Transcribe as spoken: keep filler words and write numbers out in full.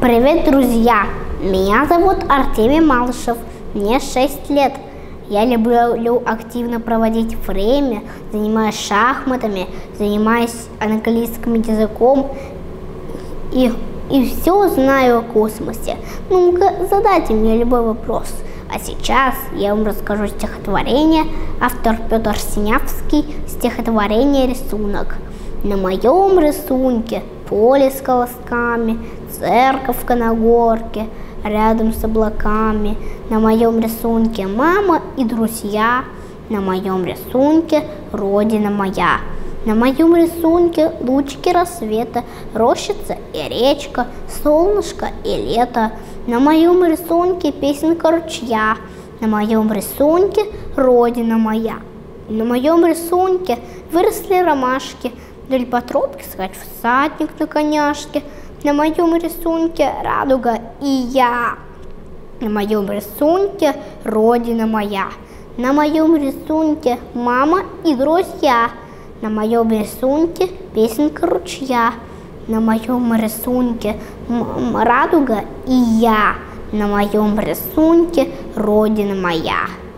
Привет, друзья! Меня зовут Артемий Малышев, мне шесть лет. Я люблю активно проводить время, занимаюсь шахматами, занимаюсь английским языком и, и все знаю о космосе. Ну-ка, задайте мне любой вопрос. А сейчас я вам расскажу стихотворение, автор Петр Синявский, стихотворение «Рисунок». На моем рисунке поле с колосками, церковка на горке, рядом с облаками. На моем рисунке мама и друзья, на моем рисунке родина моя. На моем рисунке лучики рассвета, рощица и речка, солнышко и лето. На моем рисунке песенка ручья, на моем рисунке родина моя. На моем рисунке выросли ромашки, вдоль по тропке скачет всадник на коняшке. На моем рисунке радуга и я. На моем рисунке родина моя. На моем рисунке мама и друзья. На моем рисунке песенка ручья. На моем рисунке радуга и я. На моем рисунке родина моя.